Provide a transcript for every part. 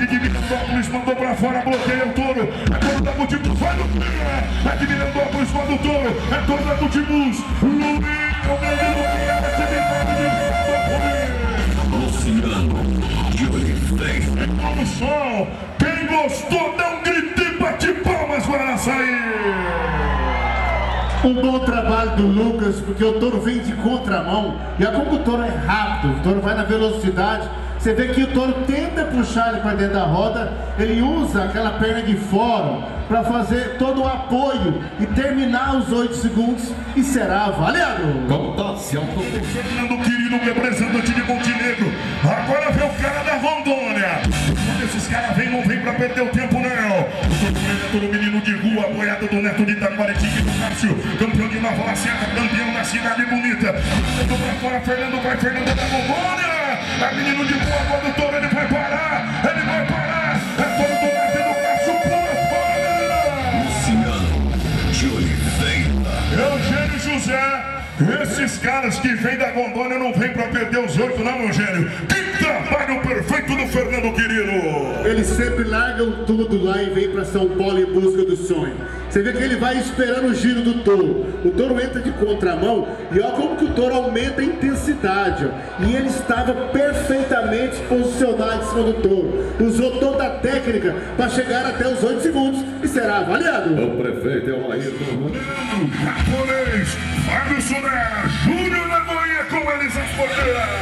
de Mirandópolis mandou pra fora, bloqueia o touro. É touro da Multibus, vai no pé. É de Mirandópolis, manda o touro. É touro da Multibus. Luciano de Oliveira. Vamos só. Quem gostou, dá um grito e bate palmas para sair. Um bom trabalho do Lucas, porque o touro vem de contramão. E olha como o touro é rápido, o touro vai na velocidade. Você vê que o touro tenta puxar ele para dentro da roda, ele usa aquela perna de fora para fazer todo o apoio e terminar os 8 segundos e será avaliado. Contação do Fernando Quirino, representante de Montenegro. Agora vem o cara da Rondônia. Quando esses caras vêm, não vem pra perder o tempo, não. O todo menino de rua, apoiado do Neto de Itaquaritinga e do Cássio. Campeão de Nova Lacerda, campeão da cidade bonita. Fernando pra fora, Fernando vai, Fernando da Rondônia. É menino de rua, agora o touro, ele vai parar. Ele vai parar. É todo do Neto e do Cássio, pula fora. Luciano de Oliveira. Eugênio José. Esses caras que vêm da Rondônia não vêm pra perder os 8, não, Eugênio. Que trabalho perfeito do Fernando Quirino. Eles sempre largam tudo lá e vêm para São Paulo em busca do sonho. Você vê que ele vai esperando o giro do touro. O touro entra de contramão e olha como que o touro aumenta a intensidade. Ó. E ele estava perfeitamente posicionado em cima do touro. Usou toda a técnica para chegar até os 8 segundos e será avaliado. O prefeito é o Ayrton. Japonês, Fábio Suné, Júnior Lagoinha com eles as porteiras.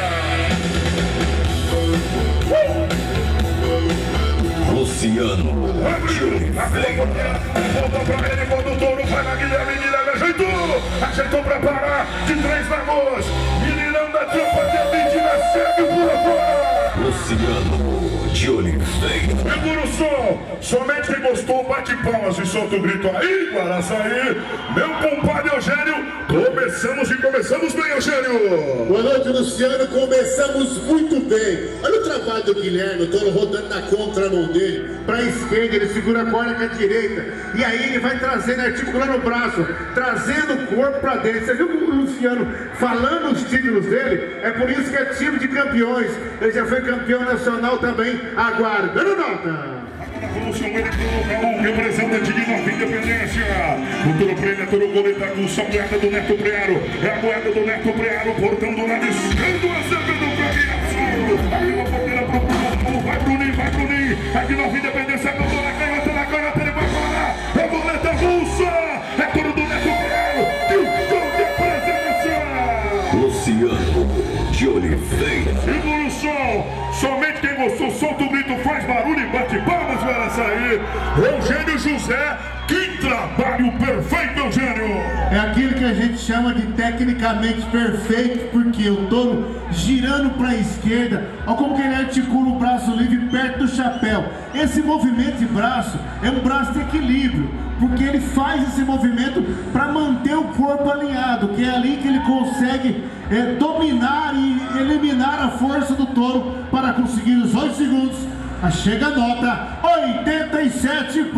Luciano de Oliveira. Volta pra ele quando o touro vai na Guilherme. Guilherme ajeitou pra parar de 3 Lagoas. Meninão da tropa de elite na segue por fora. Luciano de Oliveira. Segura o som. Somente quem gostou bate palmas e solta o grito aí, Guaraçaí. Meu compadre Eugênio. Começamos bem, Eugênio. Boa noite, Luciano. Começamos muito bem. Olha o trabalho do Guilherme, o touro rodando na contramão dele. Para a esquerda, ele segura a corda com a direita. E aí ele vai trazendo, articulando o braço, trazendo o corpo para dentro. Você viu o Luciano falando os títulos dele? É por isso que é time de campeões. Ele já foi campeão nacional também. Aguardando nota. Vamos chamar ele para o representante de Nova Independência. O Toro Prêmio é Toro Goleta com só moeda do Neto Prearo. É a moeda do Neto Prearo, portão do lado esquerdo, Azevedo Caminhaço. Aí uma porteira pro povo, vai pro Ninho. É de Nova Independência, cantou na canhota, ele vai parar. É a boleta russa, é Toro do Neto Prearo. Que de presença. Luciano de Oliveira. Segura o som. Somente quem gostou, solta o grito, faz barulho e bate palmas para sair. Eugênio José, que trabalho perfeito, Eugênio! É aquilo que a gente chama de tecnicamente perfeito, porque o touro girando para a esquerda, olha como que ele articula o braço livre perto do chapéu. Esse movimento de braço é um braço de equilíbrio, porque ele faz esse movimento para manter o corpo alinhado, que é ali que ele consegue dominar e eliminar a força do touro para conseguir os 8 segundos. Chega a nota 87,25.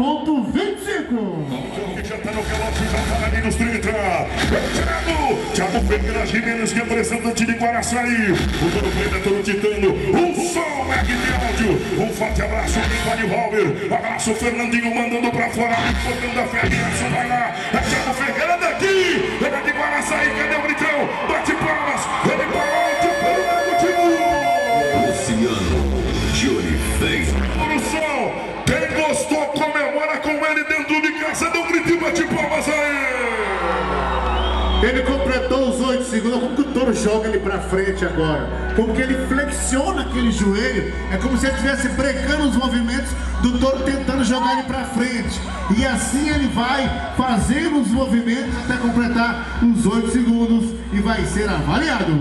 Já tá no calote, já tá ali nos 30. Thiago Ferreira Jimenez, representante de Guaraçaí. O Toro Prêmio é Toro Titano. Um som é de áudio. Um forte abraço, Vani Valver. Abraço, Fernandinho, mandando pra fora. Botando a fé, vai lá. É Thiago Ferreira daqui. Ele é de Guaraçaí, cadê o gritão? Bate palmas. Ele parou de pelo Luciano de Oliveira. Quem gostou, comemora com ele dentro de casa. Dá um grito e bate palmas aí. Ele completou os 8 segundos. Como que o touro joga ele pra frente agora? Como que ele flexiona aquele joelho? É como se ele estivesse brecando os movimentos do touro, tentando jogar ele pra frente. E assim ele vai fazendo os movimentos até completar os 8 segundos e vai ser avaliado.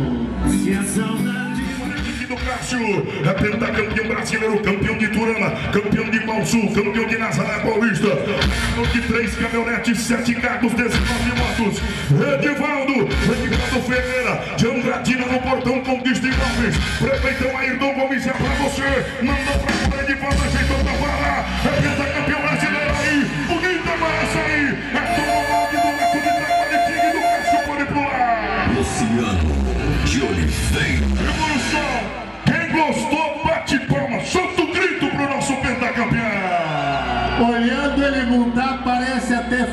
Do Cássio, é pentacampeão brasileiro, campeão de Turama, campeão de Malsul, campeão de Nazaré Paulista, campeão de 3 caminhonetes, 7 carros, 19 motos. Edivaldo Ferreira, de Andradina no portão, Conquista Imóveis. Prefeitão Ayrton Gomes, é pra você. Mandou pra o Edivaldo, ajeitou pra falar. É pentacampeão brasileiro aí, bonita Guaraçaí. É todo mundo do Neto de Itaquaritinga e do Cássio, pode pular. Luciano de Oliveira. Gostou? Bate palma, solta o grito pro nosso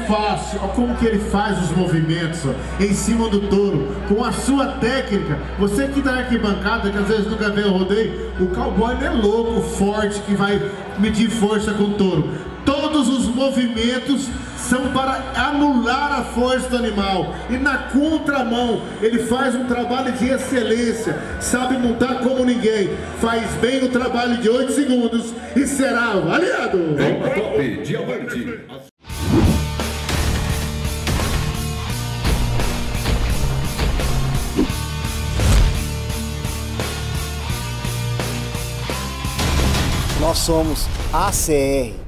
fácil, olha como que ele faz os movimentos, ó, em cima do touro, com a sua técnica. Você que tá na arquibancada, que às vezes nunca vê o rodeio, o cowboy não é louco, forte, que vai medir força com o touro. Todos os movimentos são para anular a força do animal. E na contramão, ele faz um trabalho de excelência, sabe montar como ninguém. Faz bem o trabalho de 8 segundos e será avaliado. Top Diamante. Nós somos ACR.